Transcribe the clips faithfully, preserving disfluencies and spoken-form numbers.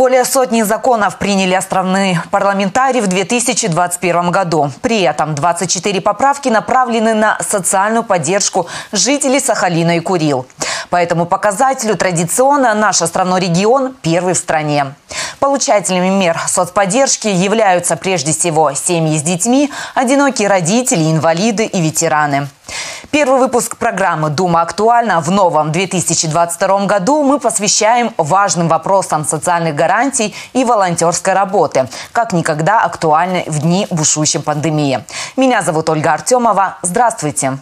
Более сотни законов приняли островные парламентарии в две тысячи двадцать первом году. При этом двадцать четыре поправки направлены на социальную поддержку жителей Сахалина и Курил. По этому показателю традиционно наш островной регион первый в стране. Получателями мер соцподдержки являются прежде всего семьи с детьми, одинокие родители, инвалиды и ветераны. Первый выпуск программы «Дума актуальна» в новом две тысячи двадцать втором году мы посвящаем важным вопросам социальных гарантий и волонтерской работы, как никогда актуальны в дни бушующей пандемии. Меня зовут Ольга Артемова. Здравствуйте!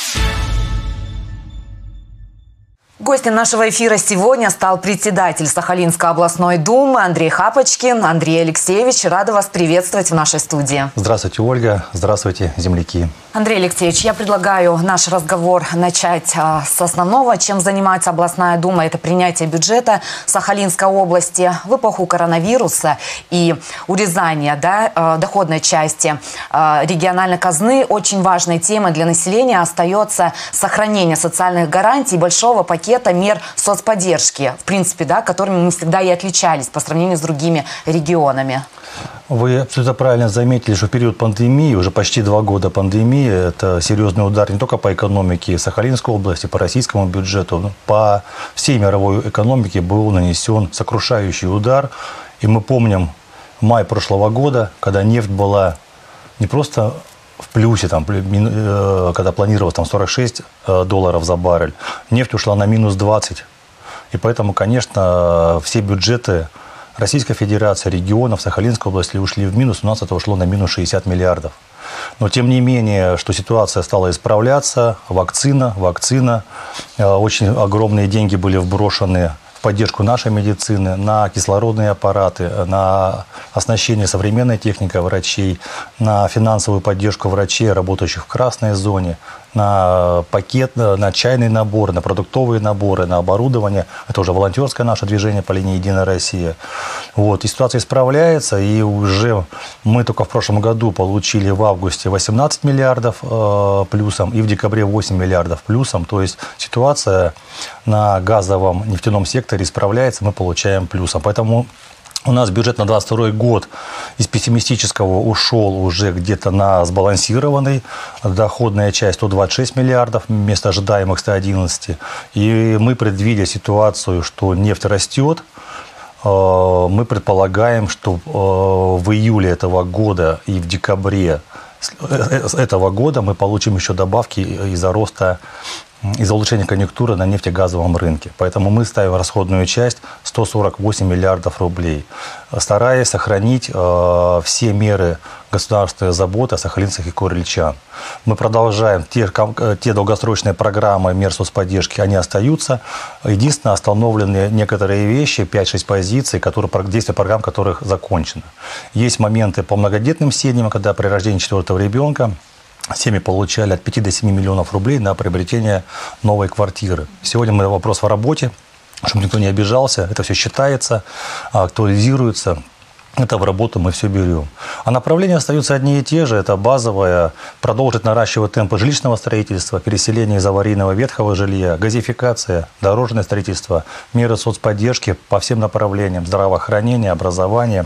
Гостем нашего эфира сегодня стал председатель Сахалинской областной думы Андрей Хапочкин. Андрей Алексеевич, рада вас приветствовать в нашей студии. Здравствуйте, Ольга. Здравствуйте, земляки. Андрей Алексеевич, я предлагаю наш разговор начать а, с основного. Чем занимается областная дума? Это принятие бюджета Сахалинской области в эпоху коронавируса и урезания да, а, доходной части а, региональной казны. Очень важной темой для населения остается сохранение социальных гарантий большого пакета мер соцподдержки, в принципе, да, которыми мы всегда и отличались по сравнению с другими регионами. Вы абсолютно правильно заметили, что в период пандемии, уже почти два года пандемии, это серьезный удар не только по экономике Сахалинской области, по российскому бюджету, но по всей мировой экономике был нанесен сокрушающий удар. И мы помним май прошлого года, когда нефть была не просто в плюсе, там, когда планировалось там, сорок шесть долларов за баррель, нефть ушла на минус двадцать. И поэтому, конечно, все бюджеты Российской Федерации, регионов, Сахалинской области ушли в минус, у нас это ушло на минус шестьдесят миллиардов. Но тем не менее, что ситуация стала исправляться, вакцина, вакцина, очень огромные деньги были вброшены в поддержку нашей медицины, на кислородные аппараты, на оснащение современной техникой врачей, на финансовую поддержку врачей, работающих в красной зоне, на пакет, на чайный набор, на продуктовые наборы, на оборудование. Это уже волонтерское наше движение по линии «Единая Россия». Вот. И ситуация исправляется, и уже мы только в прошлом году получили в августе восемнадцать миллиардов э, плюсом и в декабре восемь миллиардов плюсом. То есть ситуация на газовом нефтяном секторе исправляется, мы получаем плюсом. Поэтому у нас бюджет на двадцать второй год из пессимистического ушел уже где-то на сбалансированный. Доходная часть сто двадцать шесть миллиардов вместо ожидаемых ста одиннадцати. И мы предвидя ситуацию, что нефть растет, мы предполагаем, что в июле этого года и в декабре этого года мы получим еще добавки из-за роста, из-за улучшения конъюнктуры на нефтегазовом рынке. Поэтому мы ставим расходную часть сто сорок восемь миллиардов рублей, стараясь сохранить э, все меры государственной заботы о сахалинцах и курильчан. Мы продолжаем те, те долгосрочные программы мер соцподдержки, они остаются. Единственное, остановлены некоторые вещи, пять-шесть позиций, которые, действие программ которых закончено. Есть моменты по многодетным семьям, когда при рождении четвертого ребенка семьи получали от пяти до семи миллионов рублей на приобретение новой квартиры. Сегодня мы вопрос в работе, чтобы никто не обижался. Это все считается, актуализируется. Это в работу мы все берем. А направления остаются одни и те же. Это базовое, продолжить наращивать темпы жилищного строительства, переселение из аварийного ветхого жилья, газификация, дорожное строительство, меры соцподдержки по всем направлениям: здравоохранение, образование,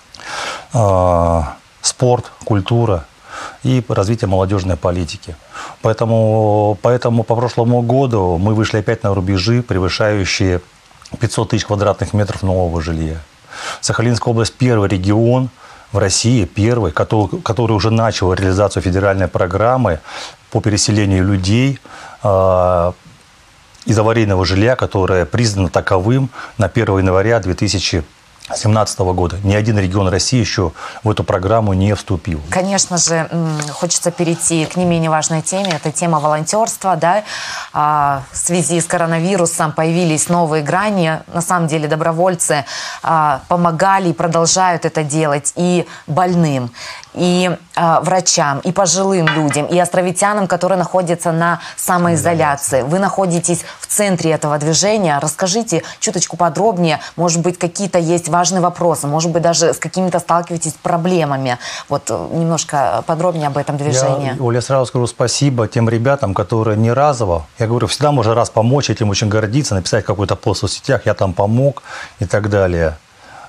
э, спорт, культура и развитие молодежной политики. Поэтому, поэтому по прошлому году мы вышли опять на рубежи, превышающие пятьсот тысяч квадратных метров нового жилья. Сахалинская область – первый регион в России, первый, который, который уже начал реализацию федеральной программы по переселению людей э, из аварийного жилья, которое признано таковым на первое января две тысячи семнадцатого года. Ни один регион России еще в эту программу не вступил. Конечно же, хочется перейти к не менее важной теме. Это тема волонтерства. Да? В связи с коронавирусом появились новые грани. На самом деле добровольцы помогали и продолжают это делать и больным, и э, врачам, и пожилым людям, и островитянам, которые находятся на самоизоляции. Вы находитесь в центре этого движения. Расскажите чуточку подробнее. Может быть, какие-то есть важные вопросы, может быть, даже с какими-то сталкиваетесь проблемами. Вот немножко подробнее об этом движении. Я, Оля, сразу скажу спасибо тем ребятам, которые не разово, я говорю, всегда можно раз помочь, этим очень гордиться, написать какой-то пост в соцсетях, я там помог и так далее.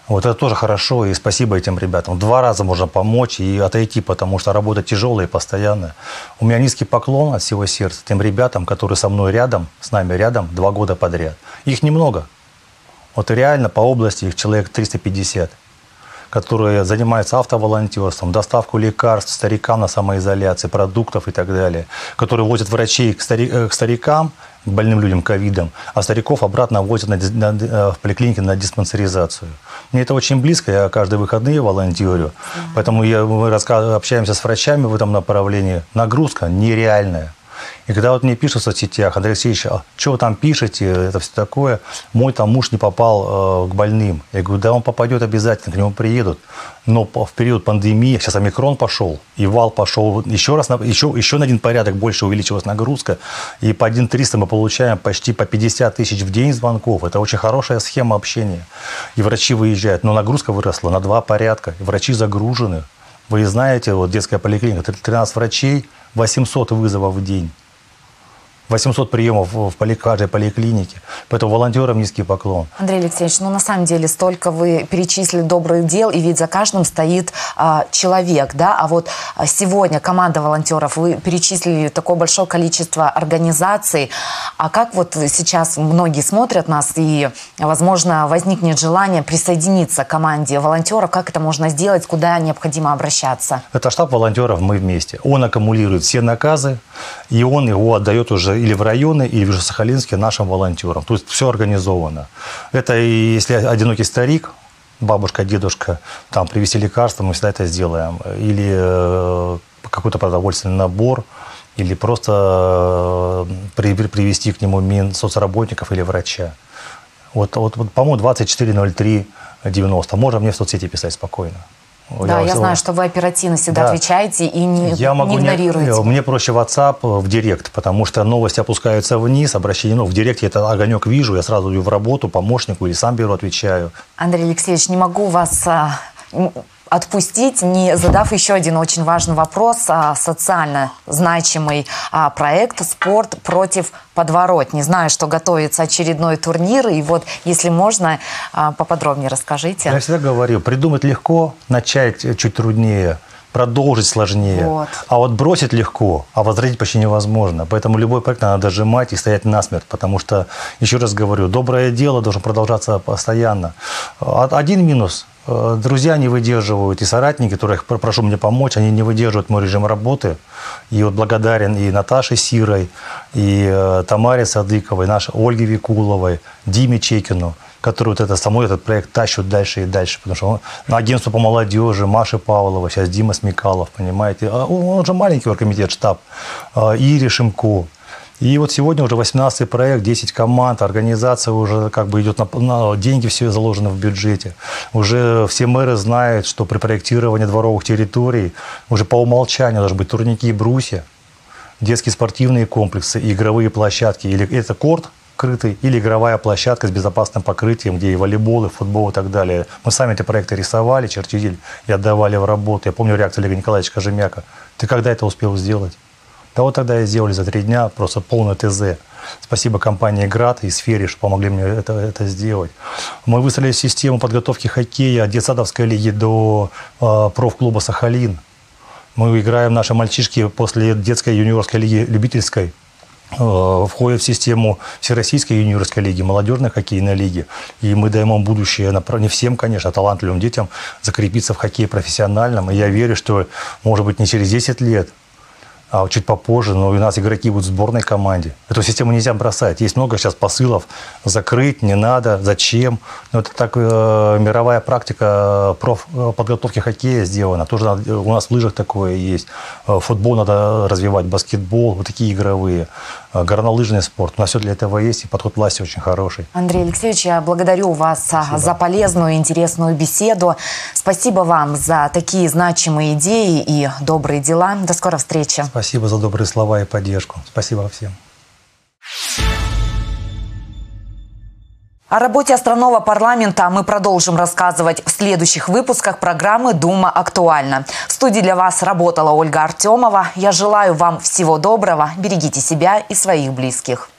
Вот это тоже хорошо, и спасибо этим ребятам. Два раза можно помочь и отойти, потому что работа тяжелая и постоянная. У меня низкий поклон от всего сердца тем ребятам, которые со мной рядом, с нами рядом два года подряд. Их немного. Вот реально по области их человек триста пятьдесят, которые занимаются автоволонтерством, доставку лекарств старикам на самоизоляции, продуктов и так далее, которые возят врачей к, стари, к старикам, к больным людям ковидом, а стариков обратно возят на, на, на, в поликлинике на диспансеризацию. Мне это очень близко, я каждые выходные волонтерю, mm-hmm. поэтому я, мы общаемся с врачами в этом направлении. Нагрузка нереальная. И когда вот мне пишут в соцсетях: Андрей Алексеевич, а что вы там пишете, это все такое, мой там муж не попал э, к больным. Я говорю, да он попадет обязательно, к нему приедут. Но в период пандемии, сейчас омикрон пошел, и вал пошел, еще, раз, еще, еще на один порядок больше увеличилась нагрузка. И по один триста мы получаем почти по пятьдесят тысяч в день звонков. Это очень хорошая схема общения. И врачи выезжают, но нагрузка выросла на два порядка. И врачи загружены. Вы знаете, вот детская поликлиника, тринадцать врачей, восемьсот вызовов в день. восемьсот приемов в поли, каждой поликлинике. Поэтому волонтерам низкий поклон. Андрей Алексеевич, ну на самом деле столько вы перечислили добрых дел, и ведь за каждым стоит а, человек, да? А вот а, сегодня команда волонтеров, вы перечислили такое большое количество организаций. А как вот сейчас многие смотрят нас, и, возможно, возникнет желание присоединиться к команде волонтеров, как это можно сделать, куда необходимо обращаться? Это штаб волонтеров «Мы вместе». Он аккумулирует все наказы, и он его отдает уже или в районы, или в Южно-Сахалинске нашим волонтерам. То есть все организовано. Это и если одинокий старик, бабушка, дедушка, там привезти лекарства, мы всегда это сделаем. Или э, какой-то продовольственный набор, или просто э, при, привезти к нему Минсоцработников или врача. Вот, вот, вот по-моему, двадцать четыре ноль три девяносто. Можно мне в соцсети писать спокойно. Да, я, я знаю, что вы оперативно всегда да. отвечаете и не, я могу не игнорируете. Не, мне проще WhatsApp в директ, потому что новости опускаются вниз, обращение, ну, в директе это огонек вижу, я сразу иду в работу помощнику или сам беру, отвечаю. Андрей Алексеевич, не могу вас а, отпустить, не задав еще один очень важный вопрос. А, социально значимый а, проект «Спорт против подворотни». Знаю, что готовится очередной турнир, и вот, если можно, а, поподробнее расскажите. Я всегда говорю, придумать легко, начать чуть труднее, продолжить сложнее. Вот. А вот бросить легко, а возродить почти невозможно. Поэтому любой проект надо дожимать и стоять насмерть, потому что, еще раз говорю, доброе дело должно продолжаться постоянно. Один минус – друзья не выдерживают, и соратники, которых прошу мне помочь, они не выдерживают мой режим работы. И вот благодарен и Наташе Сирой, и э, Тамаре Садыковой, нашей Ольге Викуловой, Диме Чекину, которые вот это, со мной этот проект тащат дальше и дальше. Потому что он, на агентство по молодежи, Маши Павлова, сейчас Дима Смекалов, понимаете. Он, он же маленький оргкомитет, штаб. Ири Шимко. И вот сегодня уже восемнадцатый проект, десять команд, организация уже как бы идет на, на деньги, все заложено в бюджете. Уже все мэры знают, что при проектировании дворовых территорий уже по умолчанию должны быть турники и брусья, детские спортивные комплексы, игровые площадки. Или это корт крытый, или игровая площадка с безопасным покрытием, где и волейбол, и футбол, и так далее. Мы сами эти проекты рисовали, чертили и отдавали в работу. Я помню реакцию Олега Николаевича Кожемяка. Ты когда это успел сделать? Да вот тогда и сделали за три дня, просто полное ТЗ. Спасибо компании «Град» и «Сфере», что помогли мне это, это сделать. Мы выстроили систему подготовки хоккея от детсадовской лиги до э, профклуба «Сахалин». Мы играем, наши мальчишки после детской юниорской лиги любительской э, входят в систему Всероссийской юниорской лиги, молодежной хоккейной лиги. И мы даем им будущее, не всем, конечно, а талантливым детям закрепиться в хоккее профессиональном. И я верю, что, может быть, не через десять лет, а чуть попозже, но у нас игроки будут в сборной команде. Эту систему нельзя бросать. Есть много сейчас посылов: закрыть, не надо, зачем. Но это так э, мировая практика профподготовки хоккея сделана. Тоже надо, у нас в лыжах такое есть. Футбол надо развивать, баскетбол, вот такие игровые. Горнолыжный спорт. У нас все для этого есть, и подход власти очень хороший. Андрей Алексеевич, я благодарю вас Спасибо. за полезную, интересную беседу. Спасибо вам за такие значимые идеи и добрые дела. До скорой встречи. Спасибо за добрые слова и поддержку. Спасибо всем. О работе островного парламента мы продолжим рассказывать в следующих выпусках программы «Дума актуальна». В студии для вас работала Ольга Артемова. Я желаю вам всего доброго. Берегите себя и своих близких.